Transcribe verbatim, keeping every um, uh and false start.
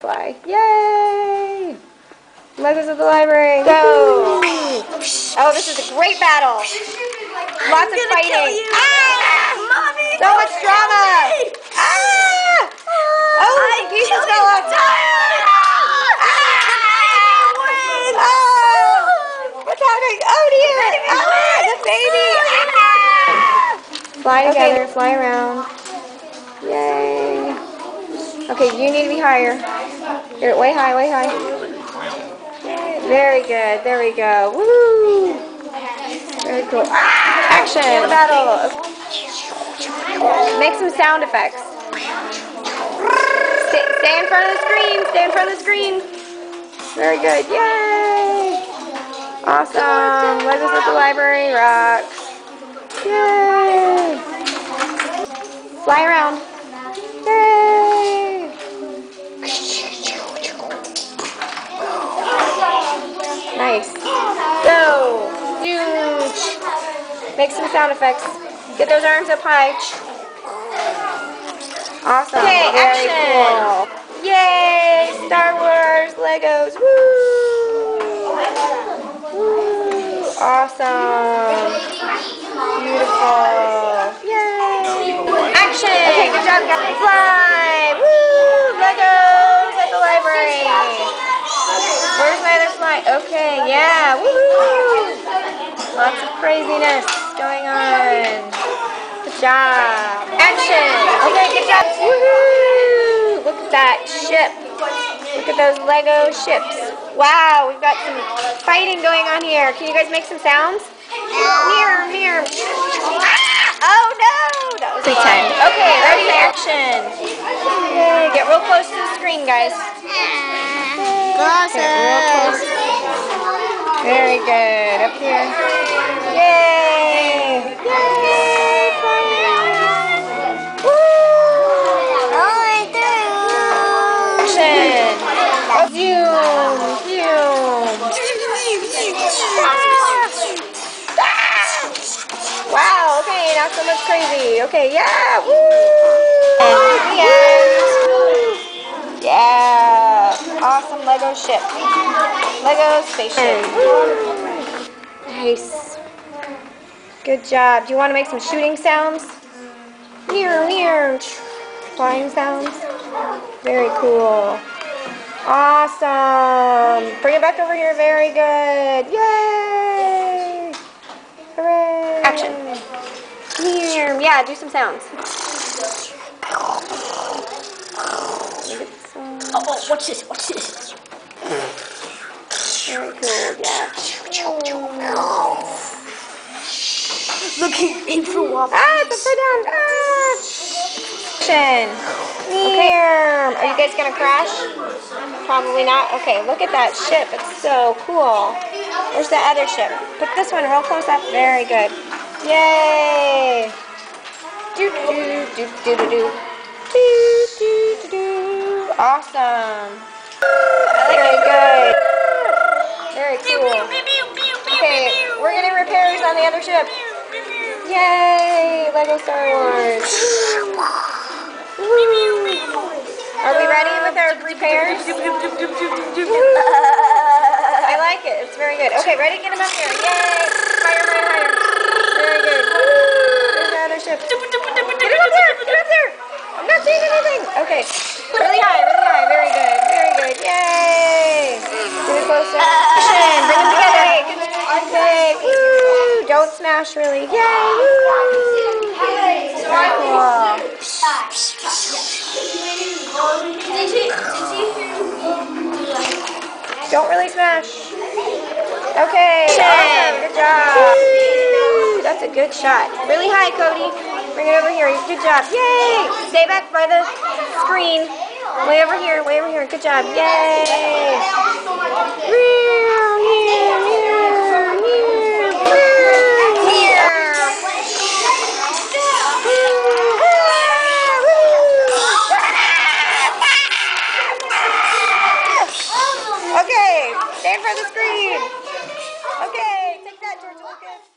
Fly. Yay! Legos of the library. Go! Oh, this is a great battle. Lots of fighting. Ah! Mommy, so much drama. Ah! Oh, some pieces fell off. Oh! What's happening? Oh dear! Ah! The baby! Fly together, fly around. Yay! Okay, you need to be higher. Here, way high, way high. Very good. There we go. Woo! Very cool. Ah! Action! Battle. Make some sound effects. Stay, stay in front of the screen. Stay in front of the screen. Very good. Yay! Awesome. Legos at the library rocks. Yay! Fly around. Yay! Nice. Go! Huge! Make some sound effects. Get those arms up high. Awesome. Okay, very action! Cool. Yay! Star Wars Legos. Woo! Woo! Awesome. Beautiful. Yay! Action! Okay, good job, guys. Fly! Woo! Legos at the library. Where's my other slide? Okay, yeah. Woohoo! Lots of craziness going on. Good job. Action! Okay, good job. Woohoo! Look at that ship. Look at those Lego ships. Wow, we've got some fighting going on here. Can you guys make some sounds? Mirror, mirror. Ah! Oh no! That was big time. Okay, ready? Action. Yay. Get real close to the screen, guys. Get real close. Very good. Up here. Yay! Yay! Flying! Woo! Action! Zoom! Zoom! Wow, okay, not so much crazy. Okay, yeah, woo! And the end. Yeah, awesome Lego ship. Lego spaceship. Nice. Good job. Do you want to make some shooting sounds? Meow, meow. Flying sounds. Very cool. Awesome. Bring it back over here. Very good. Yay! Hooray! Action. Yeah, do some sounds. Oh, oh, watch this, watch this. Very cool, yeah. Look, he, he flew off. Ah, it's upside down. Ah! Action. Okay. Are you guys going to crash? Probably not. Okay, look at that ship. It's so cool. Where's the other ship? Put this one real close up. Very good. Yay! Do do do do do do do do do do. Awesome. Very good. Very cool. Okay, we're getting repairs on the other ship. Yay! Lego Star Wars. Woo. Are we ready with our repairs? I like it. It's very good. Okay, ready? Get them up here. Yay! Higher, higher, higher. Very good. Woo! There's our other ship. Get it up there! Get it up there! I'm not seeing anything. Okay. Really high, really high. Very good. Very good. Yay! Get it closer. Bring them together. Okay. Woo! Don't smash really. Yay! Woo! Very cool. Don't really smash. Okay. Awesome. Good job. Woo! That's a good shot. Really high, Cody. Bring it over here. Good job. Yay! Stay back by the screen. Way over here. Way over here. Good job. Yay! Okay, stand for the screen. Okay, take that, George Lucas.